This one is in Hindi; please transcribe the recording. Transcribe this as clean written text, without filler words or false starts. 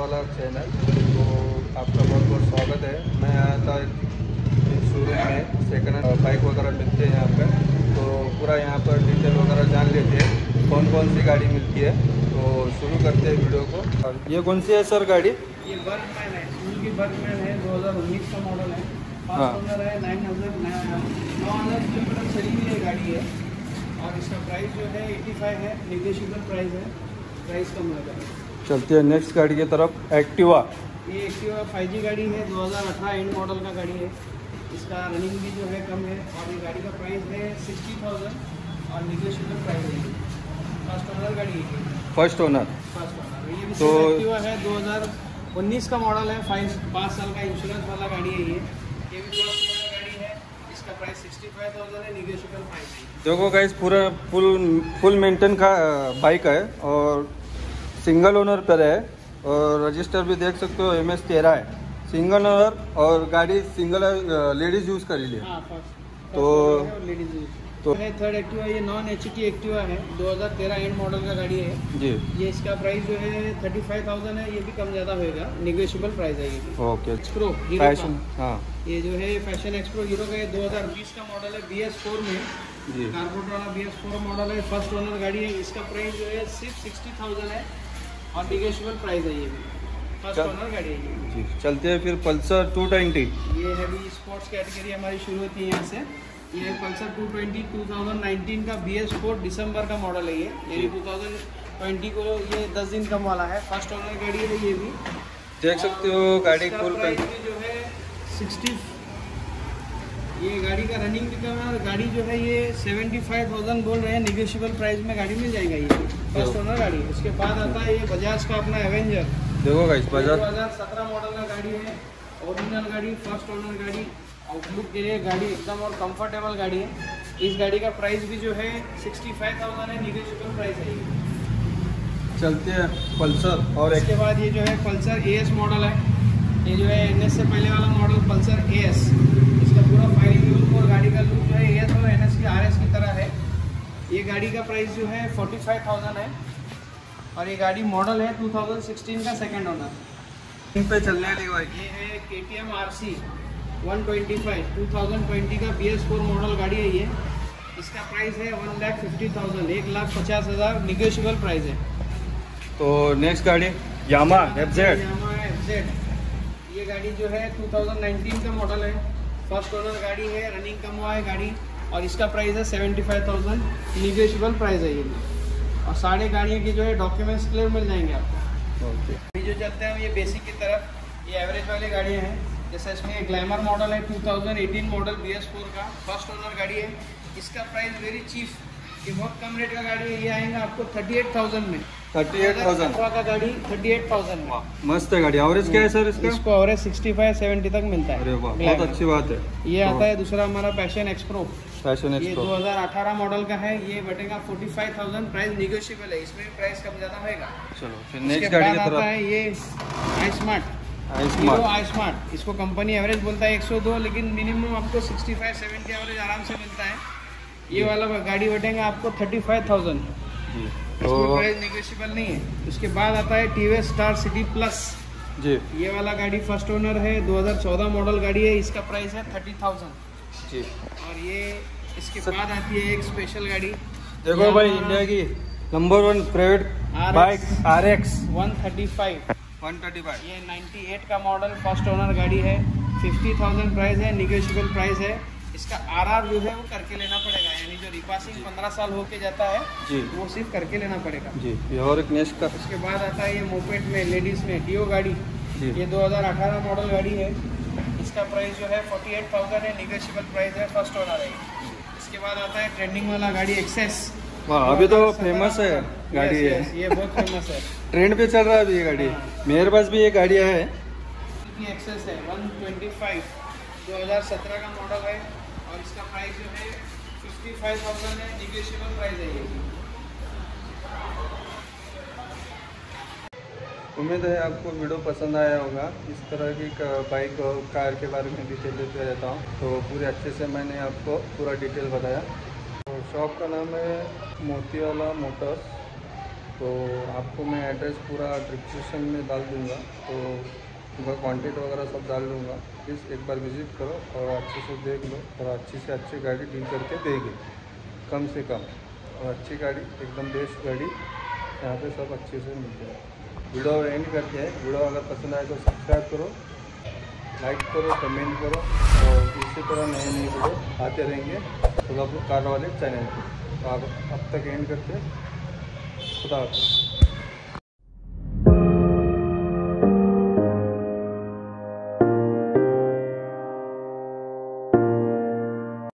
वाला चैनल। तो आपका बहुत बहुत स्वागत है। मैं आया था शोरूम में, सेकंड हैंड बाइक वगैरह मिलते हैं यहाँ पर। तो पूरा यहाँ पर डिटेल वगैरह जान लेते हैं कौन कौन सी गाड़ी मिलती है। तो शुरू करते हैं वीडियो को। ये कौन सी है सर गाड़ी? ये बर्गमैन है, सुजुकी बर्गमैन है, 2019 का मॉडल है। हाँ। फर्स्ट ओनर है, 9,000 किलोमीटर चली हुई है गाड़ी है। और इसका प्राइस जो है 85 है, नेगोशिएबल प्राइस है, प्राइस कम हो जाएगा। चलते हैं नेक्स्ट गाड़ी की तरफ। एक्टिवा। ये एक्टिवा 5G गाड़ी है, 2018 एंड मॉडल का गाड़ी है। इसका रनिंग भी जो है कम है और ये गाड़ी का प्राइस है 60,000 और नेगोशिएबल प्राइस है। फर्स्ट ओनर गाड़ी है। First owner. ये भी तो एक्टिवा है, 2019 का मॉडल है, 5 साल का इंश्योरेंस वाला गाड़ी है। ये भी फर्स्ट ओनर गाड़ी है। इसका प्राइस 65,000 है, नेगोशिएबल प्राइस है। देखो गाइस, पूरा फुल मेंटेन का बाइक है और सिंगल ओनर पर है। और रजिस्टर भी देख सकते हो, MS13 है, सिंगल ओनर। और गाड़ी सिंगल लेडीज यूज़ कर लिए। हाँ, तो लेडीज तो है। थर्ड एक्टिवा, ये नॉन HT एक्टिवा है, 2013 एंड मॉडल का गाड़ी है जी। ये इसका प्राइस जो है 35,000 है। ये भी कम ज़्यादा होएगा, नेगोशिएबल प्राइस है। ये भी ओके। Xpro fashion. हाँ, ये जो है फैशन एक्सप्रो हीरो का, ये 2020 का मॉडल है, BS4 में जी। कार्बोरेटर वाला BS4 मॉडल है। फर्स्ट ओनर गाड़ी है। इसका प्राइस जो है सिर्फ 60,000 है और नेगोशिएबल प्राइस है। ये भी फर्स्ट ओनर गाड़ी है ये। जी। चलते हैं फिर पल्सर 220। ये हैवी स्पोर्ट्स कैटेगरी हमारी शुरू होती है यहाँ से। ये पल्सर 220 2019 का BS4 दिसंबर का मॉडल है। ये यानी 2020 को ये 10 दिन कम वाला है। फर्स्ट ओनर गाड़ी है ये भी, देख सकते हो गाड़ी फुल प्राइस भी जो है 60। ये गाड़ी का रनिंग भी कम है और गाड़ी जो है ये 75,000 बोल रहे हैं, नेगोशिएबल प्राइस में गाड़ी मिल जाएगा। ये फर्स्ट ओनर गाड़ी है। उसके बाद आता है ये बजाज का अपना एवेंजर। देखो गाइस, बजाज 2017 मॉडल का गाड़ी है, ओरिजिनल गाड़ी, फर्स्ट ओनर गाड़ी। आउटलुक के लिए गाड़ी एकदम और कंफर्टेबल गाड़ी है। इस गाड़ी का प्राइस भी जो है 65,000 है, नेगोशिएबल प्राइस है। चलते हैं पल्सर। और इसके बाद ये जो है पल्सर AS मॉडल है। ये जो है NS से पहले वाला मॉडल पल्सर AS। इसका पूरा फायरिंग लुक और गाड़ी का लुक जो है AS और NS की RS की तरह है। ये गाड़ी का प्राइस जो है 45,000 है और ये गाड़ी मॉडल है 2016 का, सेकेंड ओनर। इन पे चलने वाली बाइक। ये है KTM RC 125 2020 का BS4 मॉडल गाड़ी है ये। इसका प्राइस है 1,50,000, 1,50,000 नेगोशिएबल प्राइस है। तो नेक्स्ट गाड़ी यामाहा FZ। Yamaha FZ। ये गाड़ी जो है 2019 का मॉडल है, फर्स्ट ओनर गाड़ी है, रनिंग कम हुआ है गाड़ी और इसका प्राइस है 75,000, नेगोशिएबल प्राइस है ये भी। और सारे गाड़ियों के जो है डॉक्यूमेंट्स क्लियर मिल जाएंगे आपको। अभी जो चलते हैं ये बेसिक की तरफ। ये एवरेज वाली गाड़ियाँ हैं, जैसे इसमें ग्लैमर मॉडल है 2018 मॉडल BS4 का, फर्स्ट ओनर गाड़ी है। इसका प्राइस वेरी चीप, ये बहुत कम रेट का गाड़ी है। ये आएगा आपको 38,000 में। 38,000 का गाड़ी 38,000 में। मस्त है गाड़ी। एवरेज क्या है सर इसका? इसको एवरेज 65-70 तक मिलता है। अरे वाह, बहुत अच्छी बात है। ये आता है दूसरा हमारा पैशन एक्सप्रो। फैशन ये एक्सप्रो 2018 मॉडल का है। ये बटेगा 45,000, प्राइस नेगोशिएबल है, इसमें प्राइस कम ज़्यादा होगा। चलो फिर नेक्स्ट गाड़ी की आता तरफ। है ये iSmart। iSmart इसको कंपनी एवरेज बोलता है 102, लेकिन मिनिमम आपको 65-70 एवरेज आराम से मिलता है। ये वाला गाड़ी बटेगा आपको 35,000, इसमें प्राइस नेगोशिएबल नहीं है। उसके बाद आता है TVS स्टार सिटी प्लस जी। ये वाला गाड़ी फर्स्ट ओनर है, 2014 मॉडल गाड़ी है। इसका प्राइस है 30,000 जी। और ये इसके बाद आती है एक स्पेशल गाड़ी। देखो भाई, इंडिया की नंबर 1 प्राइवेट बाइक RX 135। ये 98 का मॉडल, फर्स्ट ओनर गाड़ी है, 50,000 प्राइस है, नेगोशिएबल प्राइस है। इसका RR जो है वो करके लेना पड़ेगा, यानी जो रिपासिंग 15 साल होके जाता है जी, वो सिर्फ करके लेना पड़ेगा जी। ये और एक नेक्स्ट का। उसके बाद आता है ये मोपेड में लेडीज़ में डियो गाड़ी। जी। ये 2018 मॉडल गाड़ी है। इसका प्राइस जो है 48,000 है, नेगोशिएबल प्राइस है, फर्स्ट ओनर है। इसके बाद आता है ट्रेंडिंग वाला गाड़ी एक्सेस। वाह, अभी तो फेमस है गाड़ी है। ये बहुत फेमस है, ट्रेंड पे चल रहा है अभी ये गाड़ी। मेरे पास भी ये गाड़ियाँ है। एक्सेस है 125 2017 का मॉडल है और इसका प्राइस जो है 55,000 है, नेगोशिएबल प्राइस है ये। उम्मीद है आपको वीडियो पसंद आया होगा। इस तरह की बाइक और कार के बारे में डिटेल देते रहता हूँ, तो पूरे अच्छे से मैंने आपको पूरा डिटेल बताया। तो शॉप का नाम है मोतीवाला मोटर्स, तो आपको मैं एड्रेस पूरा डिस्क्रिप्शन में डाल दूँगा, तो उनका कॉन्टेक्ट वगैरह सब डाल दूँगा। प्लीज़ एक बार विज़िट करो और अच्छे से देख लो और अच्छी से अच्छी गाड़ी डील करके देंगे कम से कम, और अच्छी गाड़ी एकदम बेस्ट गाड़ी यहाँ पे सब अच्छे से मिलते हैं। वीडियो एंड करते हैं। वीडियो अगर पसंद आए तो सब्सक्राइब करो, लाइक करो, कमेंट करो, और इसी तरह नए नए वीडियो आते रहेंगे तो कार वाले चैनल पर। तो आप अब तक एंड करते, खुदा हाफ़िज़।